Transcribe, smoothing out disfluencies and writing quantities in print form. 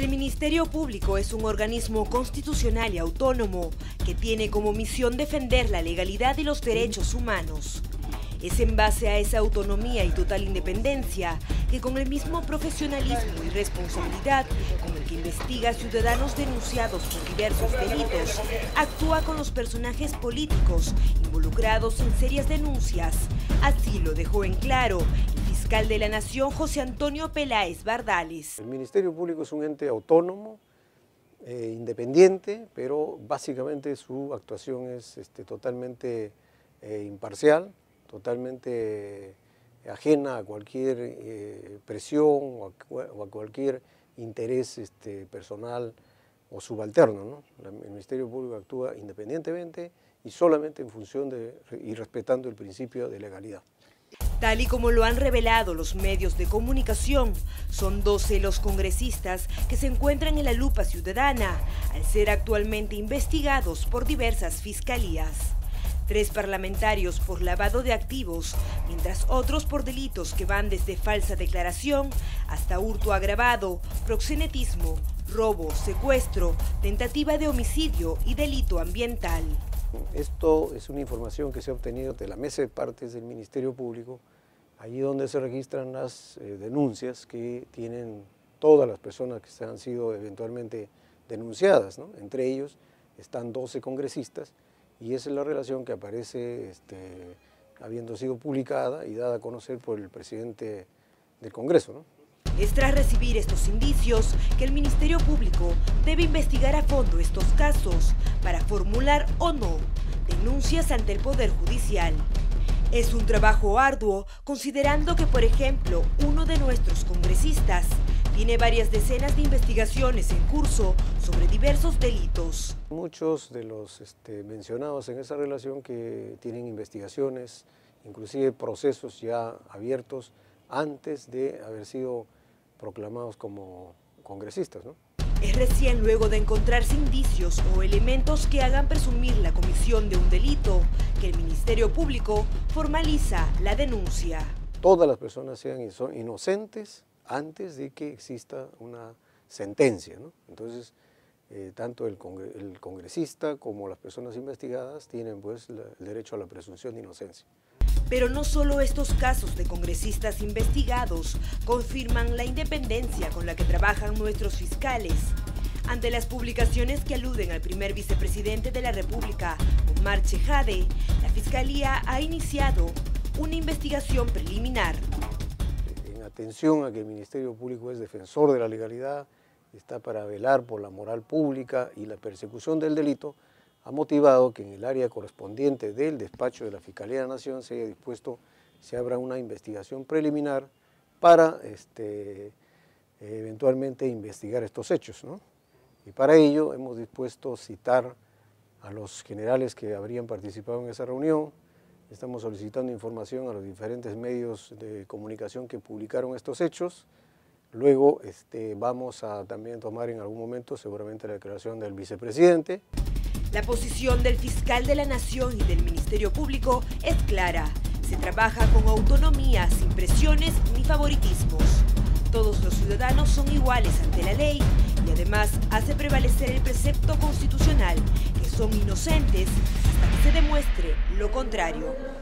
El Ministerio Público es un organismo constitucional y autónomo que tiene como misión defender la legalidad y los derechos humanos. Es en base a esa autonomía y total independencia que con el mismo profesionalismo y responsabilidad con el que investiga a ciudadanos denunciados por diversos delitos, actúa con los personajes políticos involucrados en serias denuncias. Así lo dejó en claro el fiscal de la Nación, José Antonio Peláez Bardales. El Ministerio Público es un ente autónomo, independiente, pero básicamente su actuación es totalmente imparcial, totalmente ajena a cualquier presión o a cualquier interés personal o subalterno, ¿no? El Ministerio Público actúa independientemente y solamente en función y respetando el principio de legalidad. Tal y como lo han revelado los medios de comunicación, son 12 los congresistas que se encuentran en la lupa ciudadana, al ser actualmente investigados por diversas fiscalías. 3 parlamentarios por lavado de activos, mientras otros por delitos que van desde falsa declaración hasta hurto agravado, proxenetismo, robo, secuestro, tentativa de homicidio y delito ambiental. Esto es una información que se ha obtenido de la mesa de partes del Ministerio Público, allí donde se registran las denuncias que tienen todas las personas que han sido eventualmente denunciadas, ¿no? Entre ellos están 12 congresistas y esa es la relación que aparece habiendo sido publicada y dada a conocer por el presidente del Congreso, ¿no? Es tras recibir estos indicios que el Ministerio Público debe investigar a fondo estos casos para formular o no denuncias ante el Poder Judicial. Es un trabajo arduo, considerando que, por ejemplo, uno de nuestros congresistas tiene varias decenas de investigaciones en curso sobre diversos delitos. Muchos de los mencionados en esa relación que tienen investigaciones, inclusive procesos ya abiertos antes de haber sido proclamados como congresistas, ¿no? Es recién luego de encontrarse indicios o elementos que hagan presumir la comisión de un delito que el Ministerio Público formaliza la denuncia. Todas las personas son inocentes antes de que exista una sentencia, ¿no? Entonces, tanto el congresista como las personas investigadas tienen pues el derecho a la presunción de inocencia. Pero no solo estos casos de congresistas investigados confirman la independencia con la que trabajan nuestros fiscales. Ante las publicaciones que aluden al primer vicepresidente de la República, Omar Chejade, la Fiscalía ha iniciado una investigación preliminar. En atención a que el Ministerio Público es defensor de la legalidad, está para velar por la moral pública y la persecución del delito, ha motivado que en el área correspondiente del despacho de la Fiscalía de la Nación se abra una investigación preliminar para eventualmente investigar estos hechos, ¿no? Y para ello hemos dispuesto citar a los generales que habrían participado en esa reunión. Estamos solicitando información a los diferentes medios de comunicación que publicaron estos hechos. Luego vamos a también tomar en algún momento seguramente la declaración del vicepresidente. La posición del fiscal de la Nación y del Ministerio Público es clara. Se trabaja con autonomía, sin presiones ni favoritismos. Todos los ciudadanos son iguales ante la ley y además hace prevalecer el precepto constitucional que son inocentes hasta que se demuestre lo contrario.